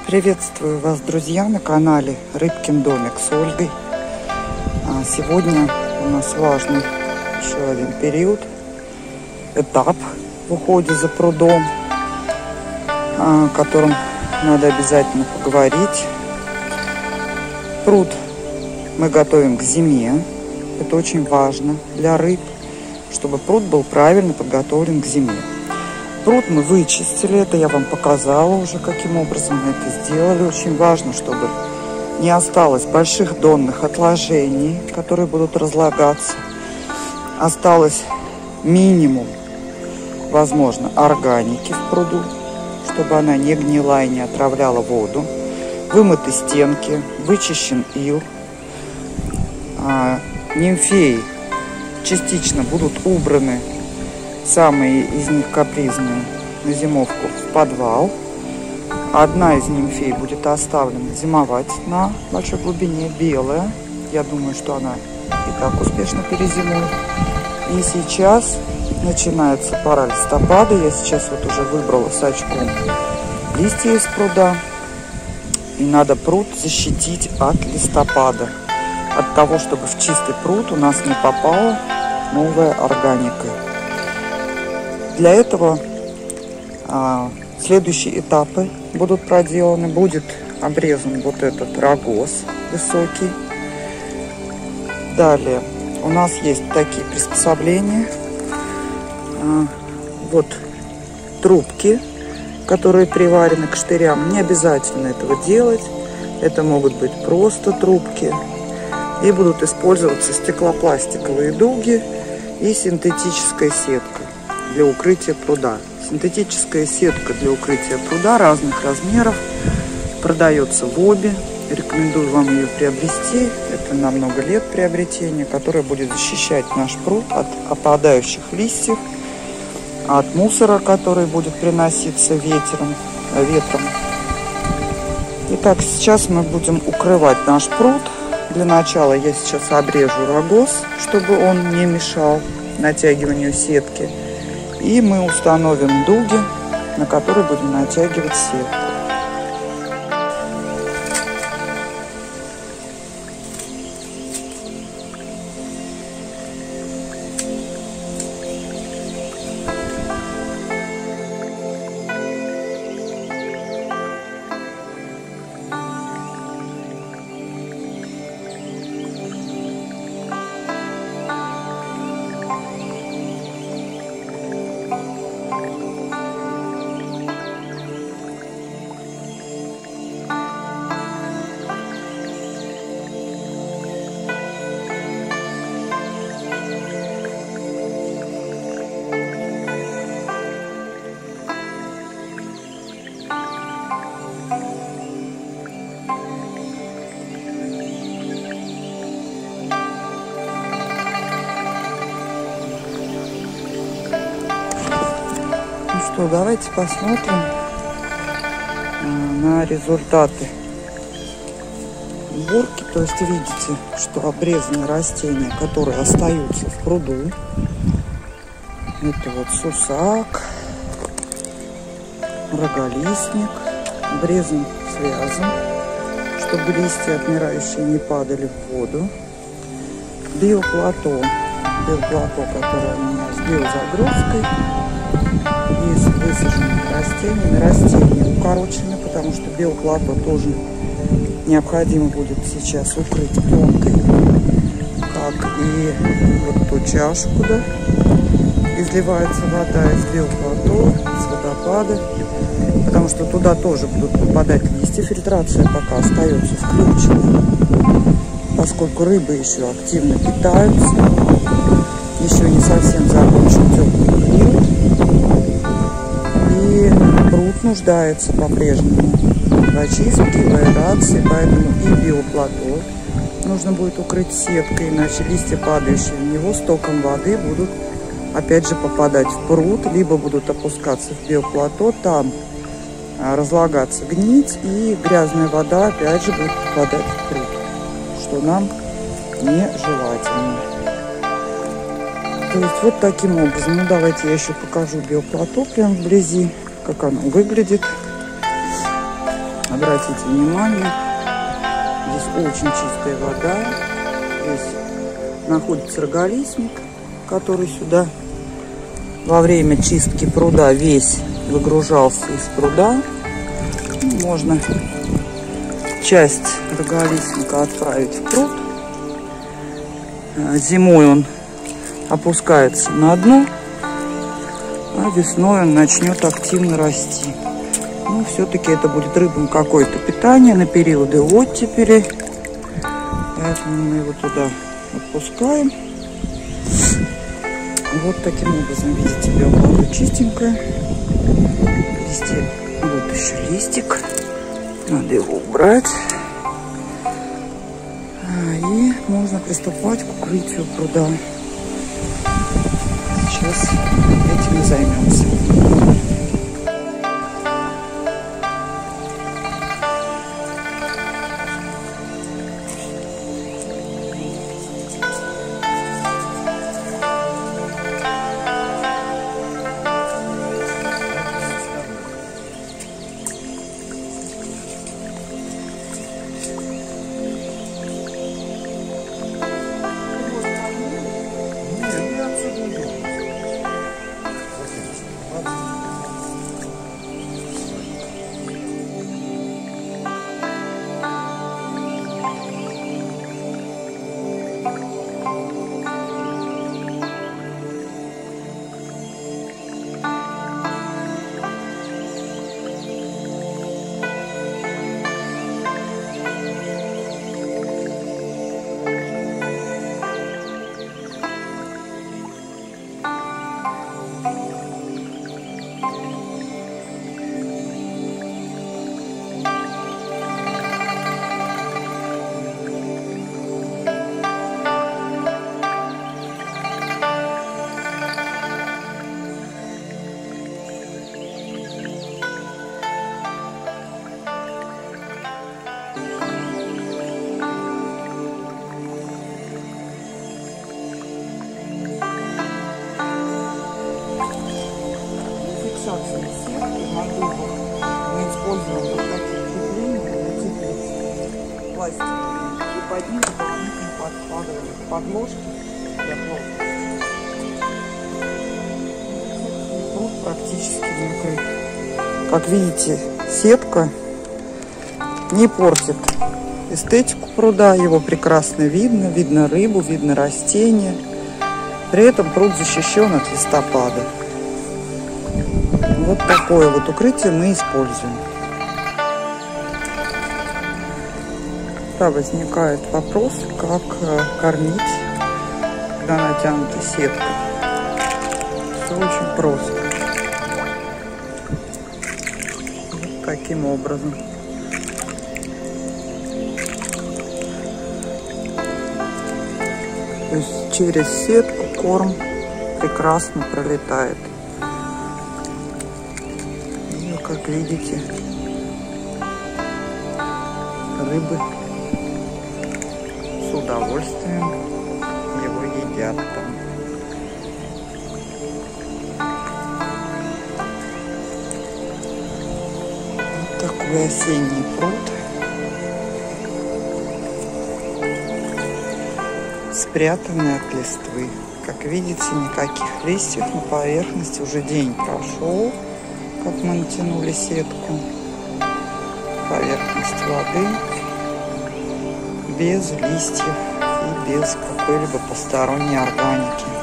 Приветствую вас, друзья, на канале Рыбкин домик с Ольгой. Сегодня у нас важный еще один период, этап в уходе за прудом, о котором надо обязательно поговорить. Пруд мы готовим к зиме. Это очень важно для рыб, чтобы пруд был правильно подготовлен к зиме. Пруд мы вычистили, это я вам показала уже, каким образом мы это сделали. Очень важно, чтобы не осталось больших донных отложений, которые будут разлагаться. Осталось минимум, возможно, органики в пруду, чтобы она не гнила и не отравляла воду. Вымыты стенки, вычищен ил. Нимфеи частично будут убраны, самые из них капризные, на зимовку в подвал. Одна из нимфей будет оставлена зимовать на большой глубине, белая. Я думаю, что она и так успешно перезимует. И сейчас начинается пора листопада. Я сейчас вот уже выбрала с очком листья из пруда. И надо пруд защитить от листопада. От того, чтобы в чистый пруд у нас не попала новая органика. Для этого следующие этапы будут проделаны. Будет обрезан вот этот рогоз высокий. Далее у нас есть такие приспособления. Вот трубки, которые приварены к штырям. Не обязательно этого делать. Это могут быть просто трубки. И будут использоваться стеклопластиковые дуги и синтетическая сетка для укрытия пруда. Синтетическая сетка для укрытия пруда разных размеров продается в Обе. Рекомендую вам ее приобрести. Это на много лет приобретение, которое будет защищать наш пруд от опадающих листьев, от мусора, который будет приноситься ветром. Итак, сейчас мы будем укрывать наш пруд. Для начала я сейчас обрежу рогоз, чтобы он не мешал натягиванию сетки. И мы установим дуги, на которые будем натягивать сетку. Давайте посмотрим на результаты уборки. То есть видите, что обрезаны растения, которые остаются в пруду. Это вот сусак, роголистник, обрезан связан, чтобы листья отмирающие не падали в воду. Биоплато, которое у меня с биозагрузкой. Из высаженных растений. Растения укорочены, потому что биоплато тоже необходимо будет сейчас укрыть пленкой, как и вот ту чашу, куда изливается вода из биоплато, с водопада, потому что туда тоже будут попадать листья. Фильтрация пока остается включена, поскольку рыбы еще активно питаются, еще не совсем закончен теплый период. И пруд нуждается по-прежнему в очистке, в аэрации, поэтому и биоплато нужно будет укрыть сеткой, иначе листья, падающие в него стоком воды, будут опять же попадать в пруд, либо будут опускаться в биоплато, там разлагаться, гнить, и грязная вода опять же будет попадать в пруд, что нам нежелательно. То есть вот таким образом. Ну, давайте я еще покажу биоплато прям вблизи, как оно выглядит. Обратите внимание, здесь очень чистая вода. Здесь находится роголистник, который сюда во время чистки пруда весь выгружался из пруда. Можно часть роголистника отправить в пруд. Зимой он опускается на дно, а весной он начнет активно расти. Ну, все-таки это будет рыбам какое-то питание на периоды оттепели. Поэтому мы его туда отпускаем. Вот таким образом, видите, биомолоко чистенькое. Вот еще листик. Надо его убрать. И можно приступать к укрытию пруда. Сейчас этим и займемся. Мы используем вот такие крепления для теплицы пластиковые и под них дополнительно подкладываем подложки для плотности. Пруд практически не укрыт. Как видите, сетка не портит эстетику пруда, его прекрасно видно, видно рыбу, видно растения. При этом пруд защищен от листопада. Вот такое вот укрытие мы используем. Да, возникает вопрос, как кормить, когда натянута сетка. Все очень просто. Вот таким образом. То есть через сетку корм прекрасно пролетает. Как видите, рыбы с удовольствием его едят там. Вот такой осенний пруд. Спрятанный от листвы. Как видите, никаких листьев на поверхности. Уже день прошел, как мы натянули сетку. Поверхность воды без листьев и без какой-либо посторонней органики.